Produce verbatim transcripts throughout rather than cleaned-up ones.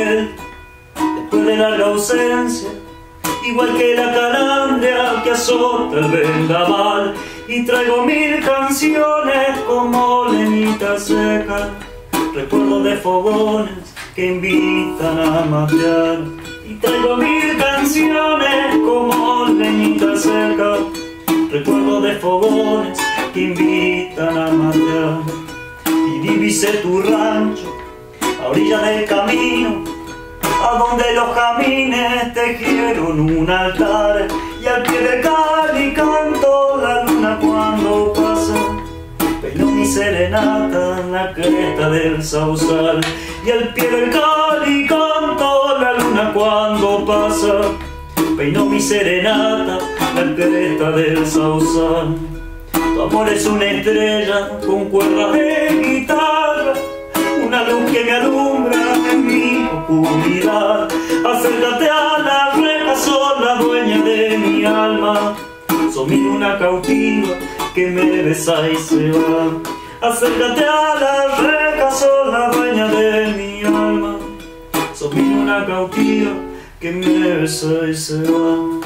vuelta después de larga ausencia, igual que la calandria que azota el vendaval. Y traigo mil canciones como leñita seca, recuerdos de fogones que invitan a matear. Y traigo mil canciones como leñita seca, recuerdos de fogones que invitan a matear. Y divisé tu rancho a orilla del camino, a donde los camines tejieron un altar. Y al pie del cáliz canto la luna cuando pasa, peino mi serenata en la cresta del sausal. Y al pie del cáliz canto la luna cuando pasa, peino mi serenata en la cresta del sausal. Tu amor es una estrella con cuerdas de guitarra, una luz que me alumbra en mi oscuridad. Acércate a la reja, sos la dueña de mi alma, sos mi luna cautiva que me besa y se va. Acércate a la reja, sos la dueña de mi alma, sos mi luna cautiva que me besa y se va.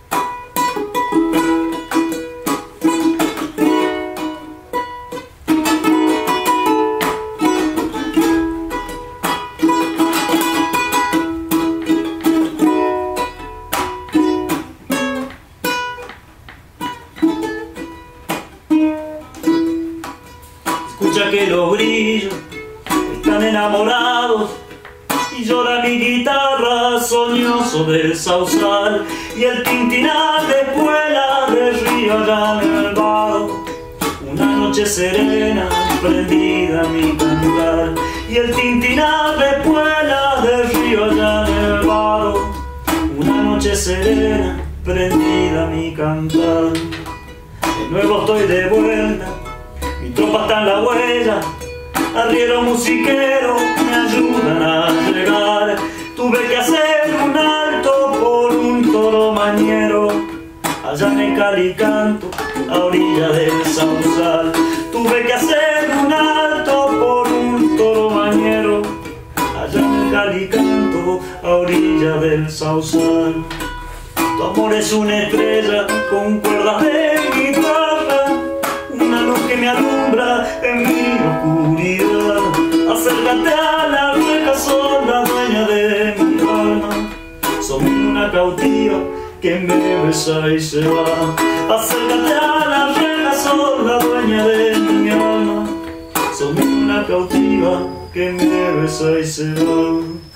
Escucha que los grillos están enamorados y llora mi guitarra soñoso del sausal. Y el tintinar de espuela del río allá en el vado, una noche serena prendida a mi cantar. Y el tintinar de espuela del río allá en el vado, una noche serena prendida a mi cantar. De nuevo estoy de vuelta, mi tropa está en la huella, arriero musiquero me ayudan a llegar. Tuve que hacer un alto por un toro mañero, allá en el Calicanto, a orilla del sausal. Tuve que hacer un alto por un toro mañero, allá en el Calicanto, a orilla del sausal. Tu amor es una estrella con cuerdas de guitarra, una luz que me alumbra en mi oscuridad. Acércate a la vieja, sos la dueña de mi alma, sos mi luna cautiva que me besa y se va. Acércate a la vieja, sos la dueña de mi alma, sos mi luna cautiva que me besa y se va.